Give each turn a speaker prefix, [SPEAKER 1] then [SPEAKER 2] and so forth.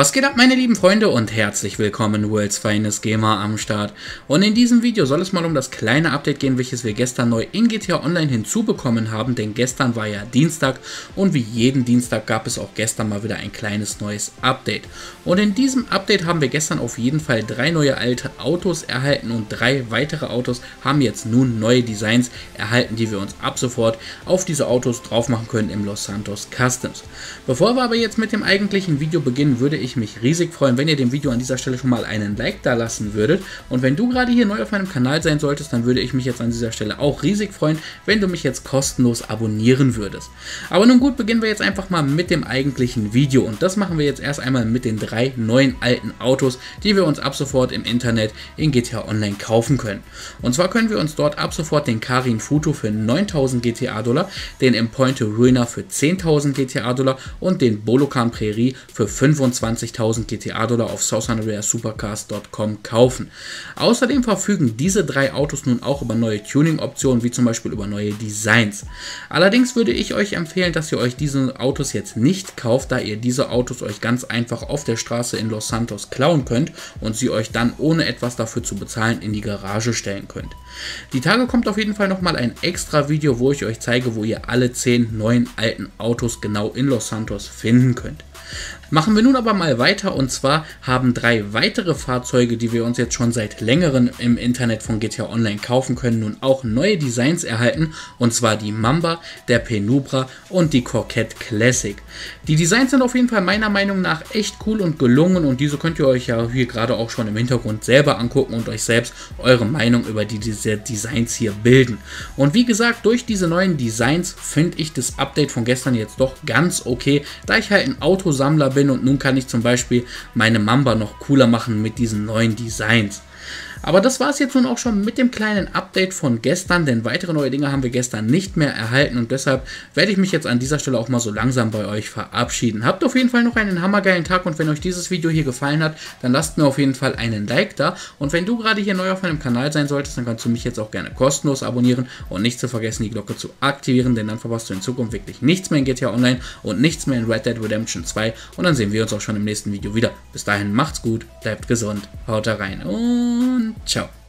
[SPEAKER 1] Was geht ab, meine lieben Freunde, und herzlich willkommen, World's Finest Gamer am Start. Und in diesem Video soll es mal um das kleine Update gehen, welches wir gestern neu in GTA Online hinzubekommen haben, denn gestern war ja Dienstag und wie jeden Dienstag gab es auch gestern mal wieder ein kleines neues Update. Und in diesem Update haben wir gestern auf jeden Fall 3 neue alte Autos erhalten und 3 weitere Autos haben jetzt nun neue Designs erhalten, die wir uns ab sofort auf diese Autos drauf machen können im Los Santos Customs. Bevor wir aber jetzt mit dem eigentlichen Video beginnen, würde ich mich riesig freuen, wenn ihr dem Video an dieser Stelle schon mal einen Like da lassen würdet. Und wenn du gerade hier neu auf meinem Kanal sein solltest, dann würde ich mich jetzt an dieser Stelle auch riesig freuen, wenn du mich jetzt kostenlos abonnieren würdest. Aber nun gut, beginnen wir jetzt einfach mal mit dem eigentlichen Video. Und das machen wir jetzt erst einmal mit den 3 neuen alten Autos, die wir uns ab sofort im Internet in GTA Online kaufen können. Und zwar können wir uns dort ab sofort den Karin Futo für 9.000 GTA-Dollar, den Empointe Ruiner für 10.000 GTA-Dollar und den Bolokan Prairie für 25.000 GTA-Dollar auf southernraresupercars.com kaufen. Außerdem verfügen diese 3 Autos nun auch über neue Tuning-Optionen, wie zum Beispiel über neue Designs. Allerdings würde ich euch empfehlen, dass ihr euch diese Autos jetzt nicht kauft, da ihr diese Autos euch ganz einfach auf der Straße in Los Santos klauen könnt und sie euch dann ohne etwas dafür zu bezahlen in die Garage stellen könnt. Die Tage kommt auf jeden Fall nochmal ein extra Video, wo ich euch zeige, wo ihr alle 10 neuen alten Autos genau in Los Santos finden könnt. Machen wir nun aber mal weiter, und zwar haben 3 weitere Fahrzeuge, die wir uns jetzt schon seit längerem im Internet von GTA Online kaufen können, nun auch neue Designs erhalten, und zwar die Mamba, der Penumbra und die Coquette Classic. Die Designs sind auf jeden Fall meiner Meinung nach echt cool und gelungen, und diese könnt ihr euch ja hier gerade auch schon im Hintergrund selber angucken und euch selbst eure Meinung über diese Designs hier bilden. Und wie gesagt, durch diese neuen Designs finde ich das Update von gestern jetzt doch ganz okay, da ich halt ein Autosammler bin und nun kann ich zum Beispiel meine Mamba noch cooler machen mit diesen neuen Designs. Aber das war es jetzt nun auch schon mit dem kleinen Update von gestern, denn weitere neue Dinge haben wir gestern nicht mehr erhalten und deshalb werde ich mich jetzt an dieser Stelle auch mal so langsam bei euch verabschieden. Habt auf jeden Fall noch einen hammergeilen Tag, und wenn euch dieses Video hier gefallen hat, dann lasst mir auf jeden Fall einen Like da, und wenn du gerade hier neu auf meinem Kanal sein solltest, dann kannst du mich jetzt auch gerne kostenlos abonnieren und nicht zu vergessen, die Glocke zu aktivieren, denn dann verpasst du in Zukunft wirklich nichts mehr in GTA Online und nichts mehr in Red Dead Redemption 2, und dann sehen wir uns auch schon im nächsten Video wieder. Bis dahin macht's gut, bleibt gesund, haut da rein und ciao.